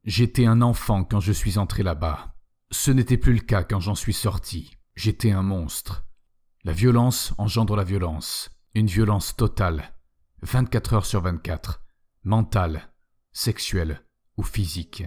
J'étais un enfant quand je suis entré là-bas. Ce n'était plus le cas quand j'en suis sorti. J'étais un monstre. La violence engendre la violence. Une violence totale. 24 heures sur 24. Mentale, sexuelle ou physique.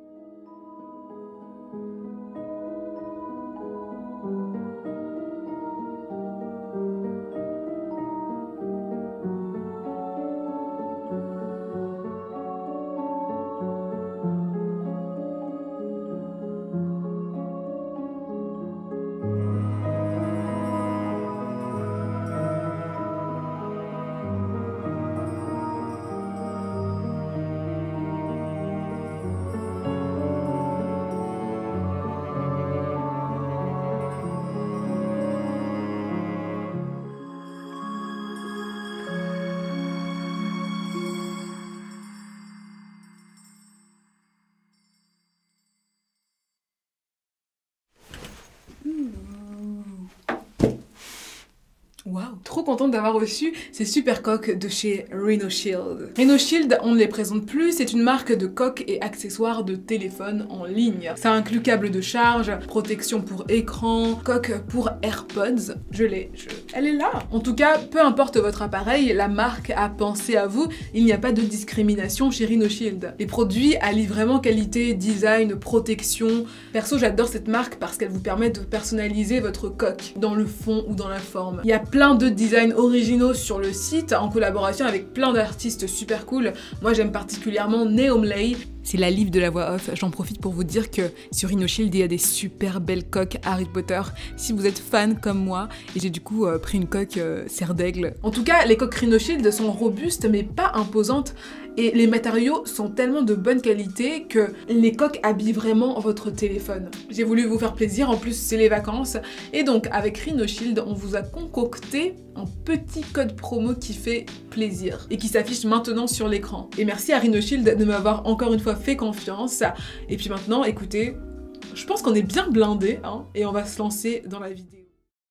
Waouh, trop contente d'avoir reçu ces super coques de chez Rhino Shield. Rhino Shield, on ne les présente plus, c'est une marque de coques et accessoires de téléphone en ligne. Ça inclut câble de charge, protection pour écran, coque pour AirPods. Elle est là. En tout cas, peu importe votre appareil, la marque a pensé à vous. Il n'y a pas de discrimination chez Rhino Shield. Les produits allient vraiment qualité, design, protection. Perso, j'adore cette marque parce qu'elle vous permet de personnaliser votre coque dans le fond ou dans la forme. Il y a plein de designs originaux sur le site en collaboration avec plein d'artistes super cool. Moi j'aime particulièrement Neomlay. C'est la livre de la voix off, j'en profite pour vous dire que sur Rhino Shield il y a des super belles coques Harry Potter si vous êtes fan comme moi, et j'ai du coup pris une coque serre d'aigle. En tout cas les coques Rhino Shield sont robustes mais pas imposantes, et les matériaux sont tellement de bonne qualité que les coques habillent vraiment votre téléphone. J'ai voulu vous faire plaisir, en plus c'est les vacances, et donc avec Rhino Shield on vous a concocté un petit code promo qui fait plaisir et qui s'affiche maintenant sur l'écran. Et merci à Rhino Shield de m'avoir encore une fois fait confiance. Et puis maintenant, écoutez, je pense qu'on est bien blindés, hein, et on va se lancer dans la vidéo.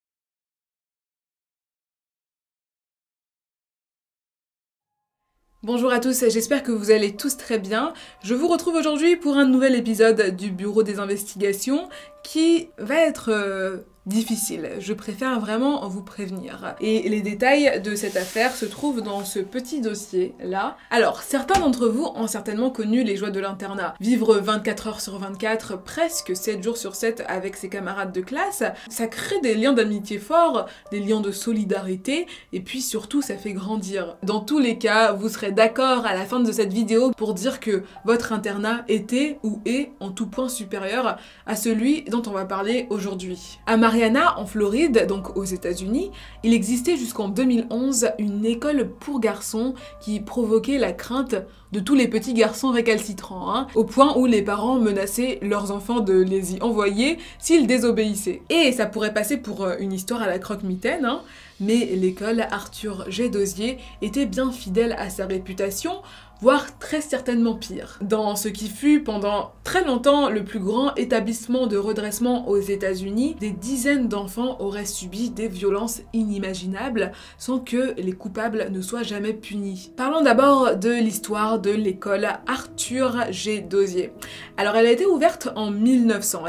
Bonjour à tous, j'espère que vous allez tous très bien. Je vous retrouve aujourd'hui pour un nouvel épisode du Bureau des Investigations qui va être difficile. Je préfère vraiment vous prévenir. Et les détails de cette affaire se trouvent dans ce petit dossier là. Alors, certains d'entre vous ont certainement connu les joies de l'internat. Vivre 24 heures sur 24, presque 7 jours sur 7 avec ses camarades de classe, ça crée des liens d'amitié forts, des liens de solidarité, et puis surtout ça fait grandir. Dans tous les cas, vous serez d'accord à la fin de cette vidéo pour dire que votre internat était ou est en tout point supérieur à celui dont on va parler aujourd'hui. À Marianna, en Floride, donc aux États-Unis, il existait jusqu'en 2011 une école pour garçons qui provoquait la crainte de tous les petits garçons récalcitrants, hein, au point où les parents menaçaient leurs enfants de les y envoyer s'ils désobéissaient. Et ça pourrait passer pour une histoire à la croque-mitaine, hein, mais l'école Arthur G. Dozier était bien fidèle à sa réputation, voire très certainement pire. Dans ce qui fut pendant très longtemps le plus grand établissement de redressement aux États-Unis, des dizaines d'enfants auraient subi des violences inimaginables sans que les coupables ne soient jamais punis. Parlons d'abord de l'histoire de l'école Arthur G. Dozier. Alors elle a été ouverte en 1900,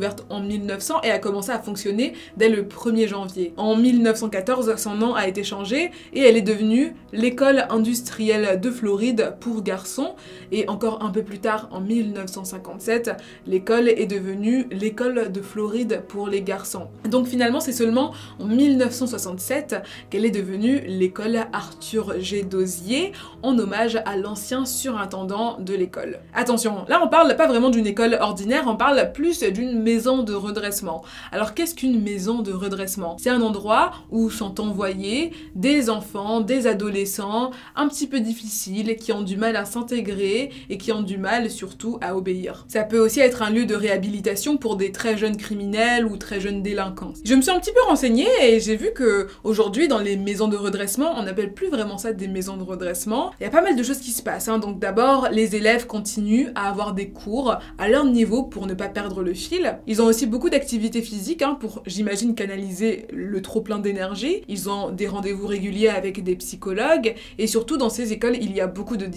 et a commencé à fonctionner dès le 1er janvier. En 1914, son nom a été changé et elle est devenue l'école industrielle de Floride pour garçons, et encore un peu plus tard, en 1957, l'école est devenue l'école de Floride pour les garçons. Donc finalement, c'est seulement en 1967 qu'elle est devenue l'école Arthur G. Dozier, en hommage à l'ancien surintendant de l'école. Attention, là on parle pas vraiment d'une école ordinaire, on parle plus d'une maison de redressement. Alors qu'est-ce qu'une maison de redressement? C'est un endroit où sont envoyés des enfants, des adolescents, un petit peu difficiles, qui ont du mal à s'intégrer et qui ont du mal surtout à obéir. Ça peut aussi être un lieu de réhabilitation pour des très jeunes criminels ou très jeunes délinquants. Je me suis un petit peu renseignée et j'ai vu que aujourd'hui dans les maisons de redressement, on n'appelle plus vraiment ça des maisons de redressement. Il y a pas mal de choses qui se passent, hein. Donc d'abord, les élèves continuent à avoir des cours à leur niveau pour ne pas perdre le fil. Ils ont aussi beaucoup d'activités physiques, hein, pour, j'imagine, canaliser le trop plein d'énergie. Ils ont des rendez-vous réguliers avec des psychologues, et surtout dans ces écoles, il y a beaucoup de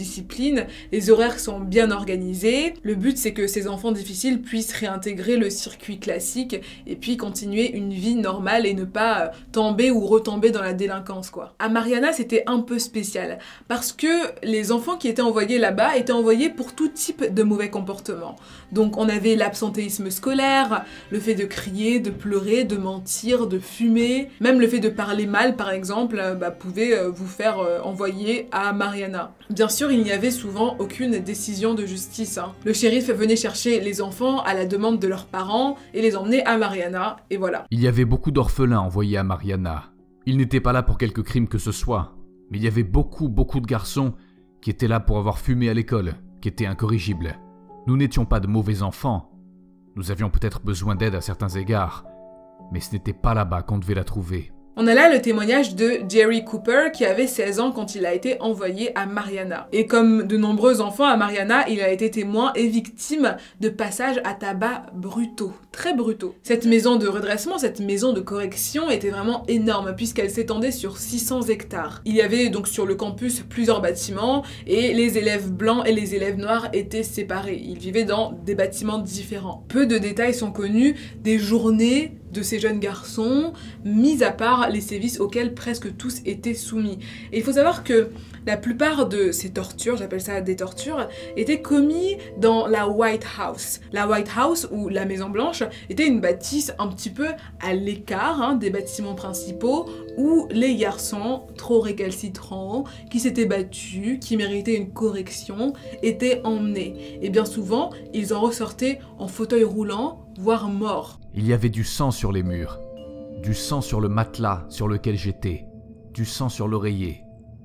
discipline, les horaires sont bien organisés. Le but, c'est que ces enfants difficiles puissent réintégrer le circuit classique et puis continuer une vie normale et ne pas tomber ou retomber dans la délinquance, quoi. À Marianna, c'était un peu spécial parce que les enfants qui étaient envoyés là-bas étaient envoyés pour tout type de mauvais comportements. Donc on avait l'absentéisme scolaire, le fait de crier, de pleurer, de mentir, de fumer, même le fait de parler mal par exemple, pouvait vous faire envoyer à Marianna. Bien sûr, il n'y avait souvent aucune décision de justice. Le shérif venait chercher les enfants à la demande de leurs parents et les emmenait à Marianna, et voilà. Il y avait beaucoup d'orphelins envoyés à Marianna. Ils n'étaient pas là pour quelque crime que ce soit, mais il y avait beaucoup de garçons qui étaient là pour avoir fumé à l'école, qui étaient incorrigibles. Nous n'étions pas de mauvais enfants. Nous avions peut-être besoin d'aide à certains égards, mais ce n'était pas là-bas qu'on devait la trouver. On a là le témoignage de Jerry Cooper qui avait 16 ans quand il a été envoyé à Marianna. Et comme de nombreux enfants à Marianna, il a été témoin et victime de passages à tabac brutaux, très brutaux. Cette maison de redressement, cette maison de correction était vraiment énorme puisqu'elle s'étendait sur 600 hectares. Il y avait donc sur le campus plusieurs bâtiments et les élèves blancs et les élèves noirs étaient séparés. Ils vivaient dans des bâtiments différents. Peu de détails sont connus des journées de ces jeunes garçons, mis à part les sévices auxquels presque tous étaient soumis. Et il faut savoir que la plupart de ces tortures, j'appelle ça des tortures, étaient commis dans la White House. La White House, ou la Maison Blanche, était une bâtisse un petit peu à l'écart des bâtiments principaux, où les garçons trop récalcitrants, qui s'étaient battus, qui méritaient une correction, étaient emmenés. Et bien souvent, ils en ressortaient en fauteuil roulant, voire morts. Il y avait du sang sur les murs, du sang sur le matelas sur lequel j'étais, du sang sur l'oreiller.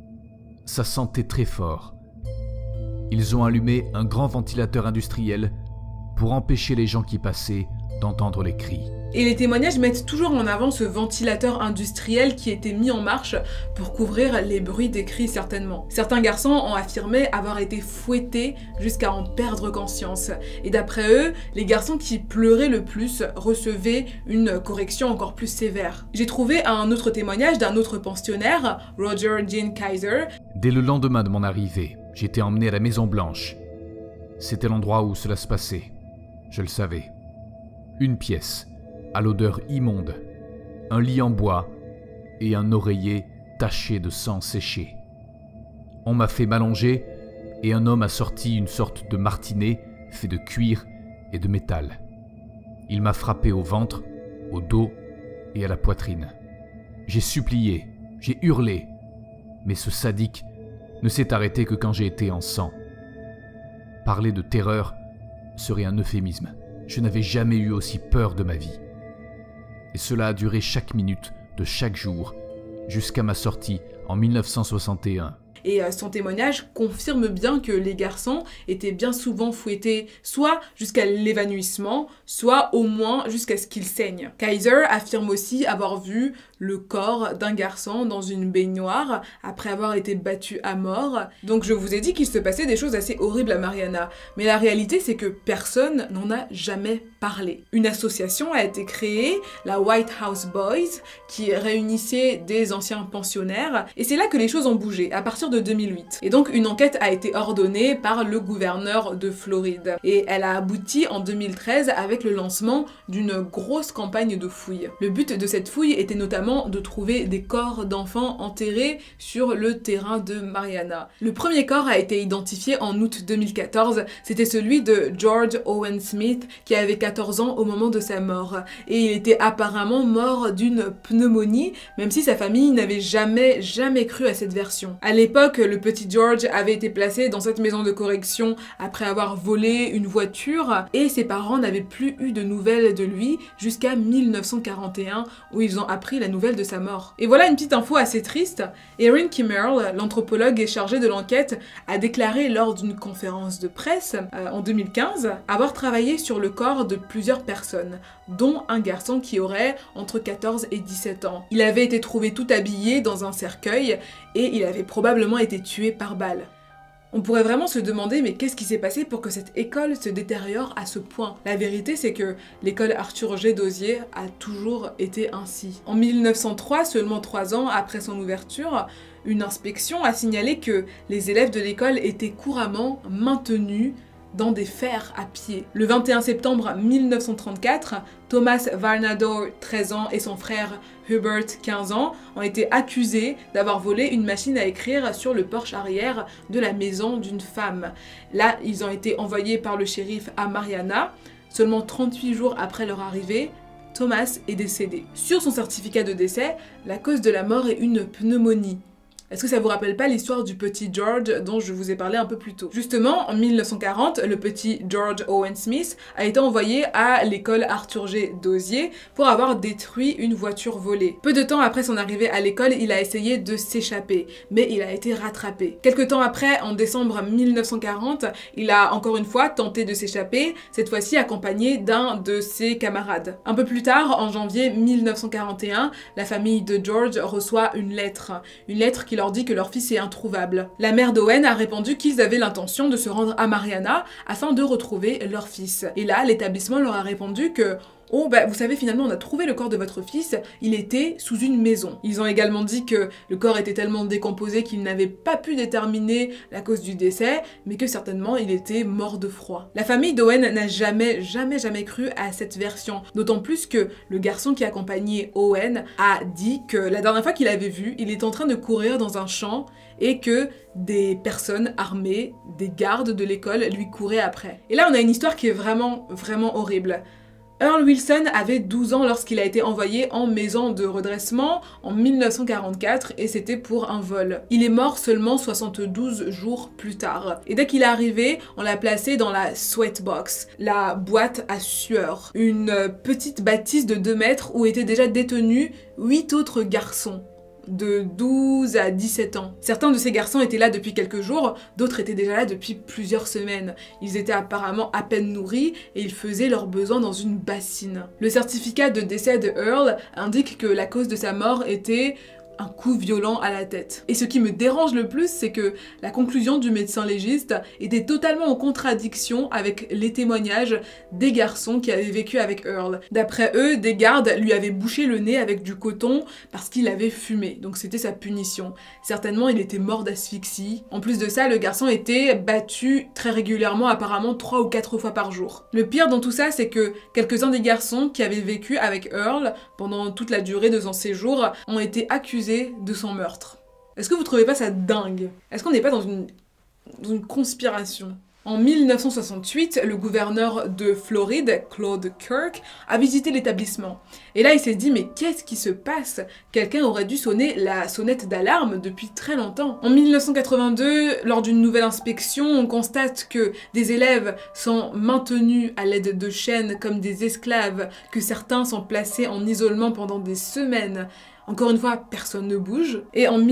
Ça sentait très fort. Ils ont allumé un grand ventilateur industriel pour empêcher les gens qui passaient d'entendre les cris. Et les témoignages mettent toujours en avant ce ventilateur industriel qui était mis en marche pour couvrir les bruits des cris certainement. Certains garçons ont affirmé avoir été fouettés jusqu'à en perdre conscience. Et d'après eux, les garçons qui pleuraient le plus recevaient une correction encore plus sévère. J'ai trouvé un autre témoignage d'un autre pensionnaire, Roger Jean Kaiser. Dès le lendemain de mon arrivée, j'étais emmené à la Maison Blanche. C'était l'endroit où cela se passait. Je le savais. Une pièce, à l'odeur immonde, un lit en bois et un oreiller taché de sang séché. On m'a fait m'allonger et un homme a sorti une sorte de martinet fait de cuir et de métal. Il m'a frappé au ventre, au dos et à la poitrine. J'ai supplié, j'ai hurlé, mais ce sadique ne s'est arrêté que quand j'ai été en sang. Parler de terreur serait un euphémisme. Je n'avais jamais eu aussi peur de ma vie. Et cela a duré chaque minute de chaque jour, jusqu'à ma sortie en 1961. Et son témoignage confirme bien que les garçons étaient bien souvent fouettés, soit jusqu'à l'évanouissement, soit au moins jusqu'à ce qu'ils saignent. Kaiser affirme aussi avoir vu le corps d'un garçon dans une baignoire après avoir été battu à mort. Donc je vous ai dit qu'il se passait des choses assez horribles à Marianna, mais la réalité c'est que personne n'en a jamais parlé. Une association a été créée, la White House Boys, qui réunissait des anciens pensionnaires, et c'est là que les choses ont bougé, à partir de 2008. Et donc une enquête a été ordonnée par le gouverneur de Floride, et elle a abouti en 2013 avec le lancement d'une grosse campagne de fouilles. Le but de cette fouille était notamment de trouver des corps d'enfants enterrés sur le terrain de Marianna. Le premier corps a été identifié en août 2014, c'était celui de George Owen Smith qui avait 14 ans au moment de sa mort, et il était apparemment mort d'une pneumonie, même si sa famille n'avait jamais cru à cette version. À l'époque, le petit George avait été placé dans cette maison de correction après avoir volé une voiture, et ses parents n'avaient plus eu de nouvelles de lui jusqu'à 1941 où ils ont appris la nouvelle de sa mort. Et voilà une petite info assez triste. Erin Kimmerl, l'anthropologue chargée de l'enquête, a déclaré lors d'une conférence de presse en 2015 avoir travaillé sur le corps de plusieurs personnes, dont un garçon qui aurait entre 14 et 17 ans. Il avait été trouvé tout habillé dans un cercueil et il avait probablement été tué par balle. On pourrait vraiment se demander mais qu'est-ce qui s'est passé pour que cette école se détériore à ce point? La vérité c'est que l'école Arthur G. Dozier a toujours été ainsi. En 1903, seulement 3 ans après son ouverture, une inspection a signalé que les élèves de l'école étaient couramment maintenus dans des fers à pied. Le 21 septembre 1934, Thomas Varnado, 13 ans, et son frère Hubert, 15 ans, ont été accusés d'avoir volé une machine à écrire sur le porche arrière de la maison d'une femme. Là, ils ont été envoyés par le shérif à Marianna. Seulement 38 jours après leur arrivée, Thomas est décédé. Sur son certificat de décès, la cause de la mort est une pneumonie. Est-ce que ça vous rappelle pas l'histoire du petit George dont je vous ai parlé un peu plus tôt? Justement, en 1940, le petit George Owen Smith a été envoyé à l'école Arthur G. Dozier pour avoir détruit une voiture volée. Peu de temps après son arrivée à l'école, il a essayé de s'échapper, mais il a été rattrapé. Quelque temps après, en décembre 1940, il a encore une fois tenté de s'échapper, cette fois-ci accompagné d'un de ses camarades. Un peu plus tard, en janvier 1941, la famille de George reçoit une lettre qui leur dit que leur fils est introuvable. La mère d'Owen a répondu qu'ils avaient l'intention de se rendre à Marianna afin de retrouver leur fils. Et là, l'établissement leur a répondu que oh, vous savez, finalement, on a trouvé le corps de votre fils, il était sous une maison. Ils ont également dit que le corps était tellement décomposé qu'ils n'avaient pas pu déterminer la cause du décès, mais que certainement il était mort de froid. La famille d'Owen n'a jamais cru à cette version, d'autant plus que le garçon qui accompagnait Owen a dit que la dernière fois qu'il avait vu, il était en train de courir dans un champ et que des personnes armées, des gardes de l'école, lui couraient après. Et là, on a une histoire qui est vraiment horrible. Earl Wilson avait 12 ans lorsqu'il a été envoyé en maison de redressement en 1944 et c'était pour un vol. Il est mort seulement 72 jours plus tard. Et dès qu'il est arrivé, on l'a placé dans la sweatbox, la boîte à sueur, une petite bâtisse de 2 mètres où étaient déjà détenus 8 autres garçons de 12 à 17 ans. Certains de ces garçons étaient là depuis quelques jours, d'autres étaient déjà là depuis plusieurs semaines. Ils étaient apparemment à peine nourris et ils faisaient leurs besoins dans une bassine. Le certificat de décès de Earl indique que la cause de sa mort était un coup violent à la tête. Et ce qui me dérange le plus, c'est que la conclusion du médecin légiste était totalement en contradiction avec les témoignages des garçons qui avaient vécu avec Earl. D'après eux, des gardes lui avaient bouché le nez avec du coton parce qu'il avait fumé, donc c'était sa punition. Certainement, il était mort d'asphyxie. En plus de ça, le garçon était battu très régulièrement, apparemment 3 ou 4 fois par jour. Le pire dans tout ça, c'est que quelques-uns des garçons qui avaient vécu avec Earl pendant toute la durée de son séjour ont été accusés de son meurtre. Est-ce que vous trouvez pas ça dingue? Est-ce qu'on n'est pas dans une conspiration? En 1968, le gouverneur de Floride, Claude Kirk, a visité l'établissement. Et là, il s'est dit, mais qu'est-ce qui se passe? Quelqu'un aurait dû sonner la sonnette d'alarme depuis très longtemps. En 1982, lors d'une nouvelle inspection, on constate que des élèves sont maintenus à l'aide de chaînes comme des esclaves, que certains sont placés en isolement pendant des semaines. Encore une fois, personne ne bouge. Et en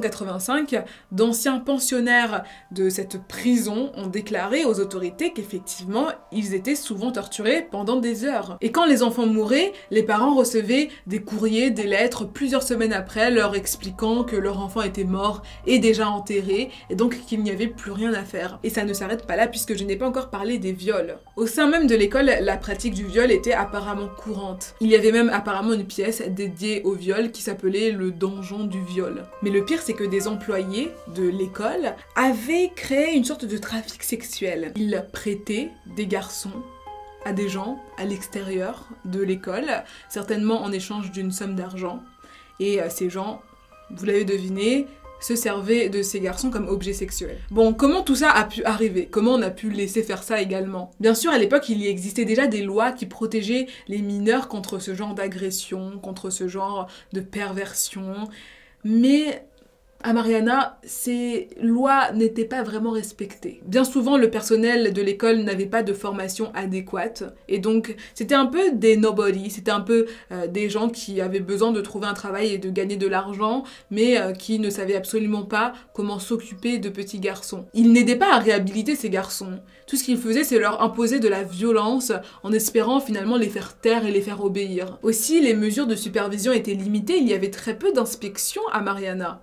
1985, d'anciens pensionnaires de cette prison ont déclaré aux autorités qu'effectivement, ils étaient souvent torturés pendant des heures. Et quand les enfants mouraient, les parents recevaient des courriers, des lettres plusieurs semaines après, leur expliquant que leur enfant était mort et déjà enterré, et donc qu'il n'y avait plus rien à faire. Et ça ne s'arrête pas là, puisque je n'ai pas encore parlé des viols. Au sein même de l'école, la pratique du viol était apparemment courante. Il y avait même apparemment une pièce dédiée au viol qui s'appelait le donjon du viol. Mais le pire, c'est que des employés de l'école avaient créé une sorte de trafic sexuel. Ils prêtaient des garçons à des gens à l'extérieur de l'école, certainement en échange d'une somme d'argent. Et ces gens, vous l'avez deviné, se servaient de ces garçons comme objets sexuels. Bon, comment tout ça a pu arriver? Comment on a pu laisser faire ça également? Bien sûr, à l'époque, il y existait déjà des lois qui protégeaient les mineurs contre ce genre d'agression, contre ce genre de perversion, mais à Marianna, ces lois n'étaient pas vraiment respectées. Bien souvent, le personnel de l'école n'avait pas de formation adéquate, et donc c'était un peu des nobody, c'était un peu des gens qui avaient besoin de trouver un travail et de gagner de l'argent, mais qui ne savaient absolument pas comment s'occuper de petits garçons. Ils n'aidaient pas à réhabiliter ces garçons. Tout ce qu'ils faisaient, c'est leur imposer de la violence en espérant finalement les faire taire et les faire obéir. Aussi, les mesures de supervision étaient limitées, il y avait très peu d'inspections à Marianna. Du coup, les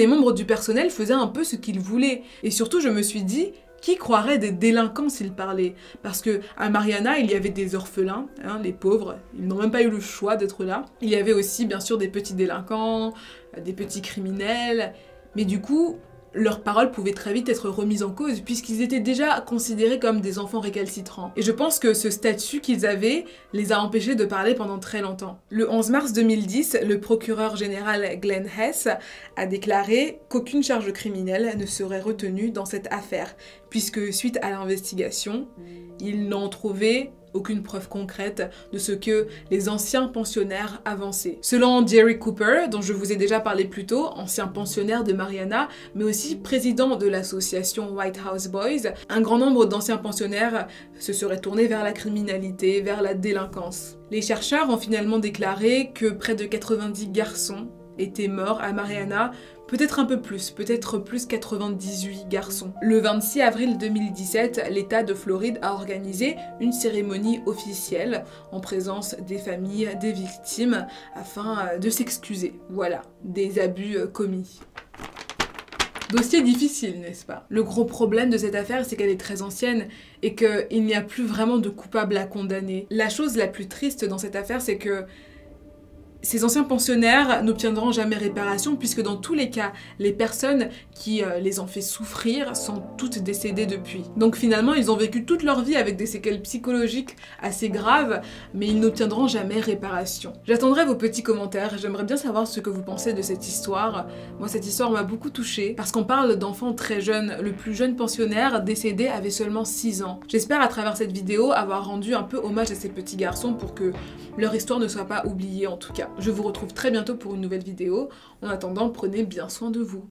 membres du personnel faisaient un peu ce qu'ils voulaient. Et surtout, je me suis dit, qui croirait des délinquants s'ils parlaient? Parce que à Mariana, il y avait des orphelins, hein, les pauvres, ils n'ont même pas eu le choix d'être là. Il y avait aussi, bien sûr, des petits délinquants, des petits criminels, mais du coup, leurs paroles pouvaient très vite être remises en cause puisqu'ils étaient déjà considérés comme des enfants récalcitrants. Et je pense que ce statut qu'ils avaient les a empêchés de parler pendant très longtemps. Le 11 mars 2010, le procureur général Glenn Hess a déclaré qu'aucune charge criminelle ne serait retenue dans cette affaire puisque suite à l'investigation, ils n'ont trouvé aucune preuve concrète de ce que les anciens pensionnaires avançaient. Selon Jerry Cooper, dont je vous ai déjà parlé plus tôt, ancien pensionnaire de Mariana, mais aussi président de l'association White House Boys, un grand nombre d'anciens pensionnaires se seraient tournés vers la criminalité, vers la délinquance. Les chercheurs ont finalement déclaré que près de 90 garçons étaient morts à Mariana, peut-être un peu plus, peut-être plus 98 garçons. Le 26 avril 2017, l'État de Floride a organisé une cérémonie officielle en présence des familles des victimes afin de s'excuser, voilà, des abus commis. Dossier difficile, n'est-ce pas? Le gros problème de cette affaire, c'est qu'elle est très ancienne et qu'il n'y a plus vraiment de coupables à condamner. La chose la plus triste dans cette affaire, c'est que ces anciens pensionnaires n'obtiendront jamais réparation puisque dans tous les cas, les personnes qui les ont fait souffrir sont toutes décédées depuis. Donc finalement, ils ont vécu toute leur vie avec des séquelles psychologiques assez graves, mais ils n'obtiendront jamais réparation. J'attendrai vos petits commentaires, j'aimerais bien savoir ce que vous pensez de cette histoire. Moi, cette histoire m'a beaucoup touchée parce qu'on parle d'enfants très jeunes. Le plus jeune pensionnaire décédé avait seulement 6 ans. J'espère à travers cette vidéo avoir rendu un peu hommage à ces petits garçons pour que leur histoire ne soit pas oubliée en tout cas. Je vous retrouve très bientôt pour une nouvelle vidéo. En attendant, prenez bien soin de vous.